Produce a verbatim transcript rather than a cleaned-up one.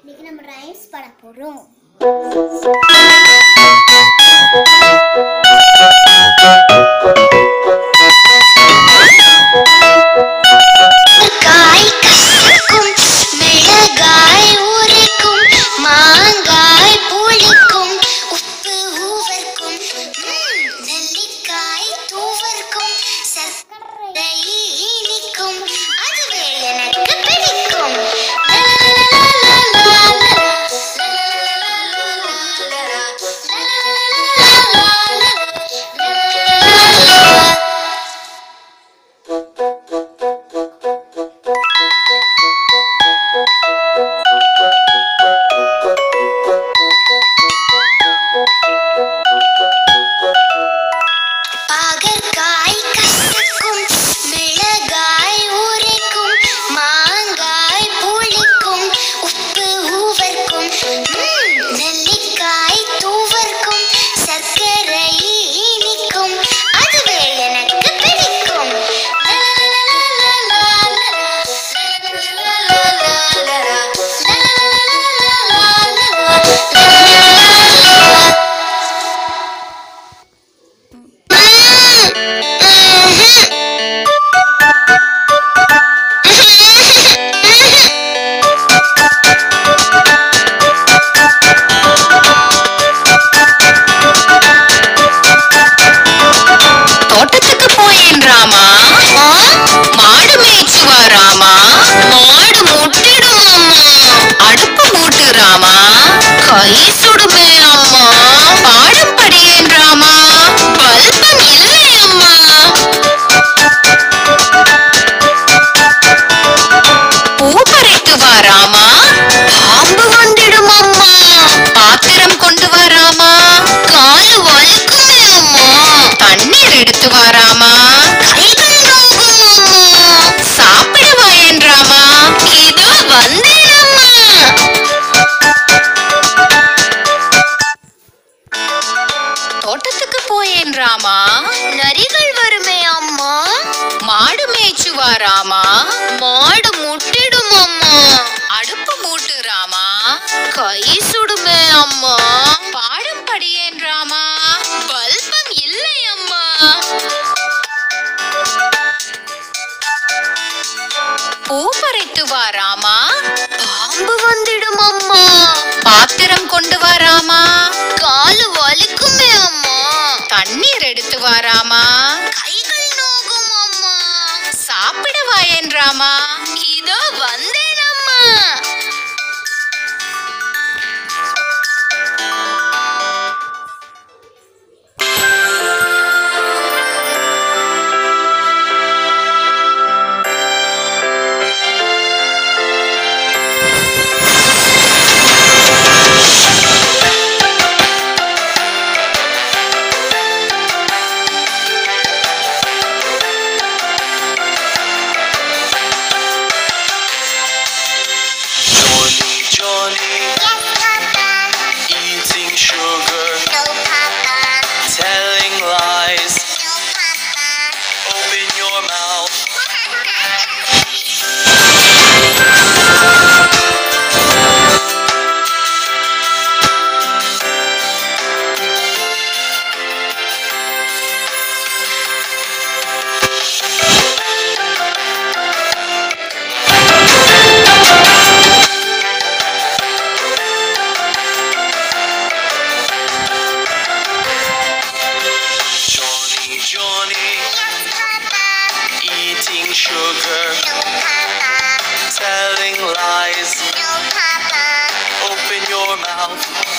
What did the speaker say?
இன்னைக்கு நம்ம ரைம்ஸ் பாட போறோம். காய் கசக்கும், மிளகாய் உரைக்கும், மாங்காய் புளிக்கும், உப்பு ஊவர்க்கும், நெல்லிக்காய் தூவர்க்கும், சர்க்கரை இனிக்கும், அதுவே எனக்கு பிடிக்கும். பாகற்காய் கசக்கும், மிளகாய் உரைக்கும், மாங்காய் புளிக்கும், உப்பு ஊவர்க்கும், நெல்லிக்காய் தூவர்க்கும், சர்க்கரை இனிக்கும், அதுவே எனக்கு பிடிக்கும். தோட்டத்துக்கு போயேன் ராமா, மாடு மேய்ச்சுவா ராமா, மாடு முட்டிடும் அம்மா, அடுப்பு மூட்டு ராமா, கை சுடுமே அம்மா, பாடம் படியேன் ராமா, பல்பம் இல்லை அம்மா. பூ பறித்து வா ராமா, பாம்பு வந்திடும் அம்மா, பாத்திரம் கொண்டு வா ராமா, காலு வலிக்குமே அம்மா, தண்ணீர் எடுத்து வா ராமா, கைகள் நோகும் அம்மா, சாப்பிட வாயேன் ராமா, இதோ வந்தேன் அம்மா. தோட்டத்துக்கு போயேன் ராமா, நரிகள் வருமே அம்மா, மாடு மேய்ச்சுவா ராமா, மாடு முட்டிடும் அம்மா, அடுப்பு மூட்டு ராமா, கை சுடுமே அம்மா, பாடம் படியேன் ராமா, பல்பம் இல்லை அம்மா. பூ பறித்து வா ராமா, பாம்பு வந்திடும் அம்மா, பாத்திரம் கொண்டு வா ராமா, காலு வலிக்குமே அம்மா, தண்ணீர் எடுத்து வா ராமா, கைகள் நோகும் அம்மா, சாப்பிட வாயேன் ராமா, இதோ வந்தேன் அம்மா. Johnny, eating sugar, No, Papa. telling lies, No, Papa. open your mouth. Johnny, Johnny, Yes, Papa. eating sugar, No, Papa. telling lies, No, Papa. open your mouth.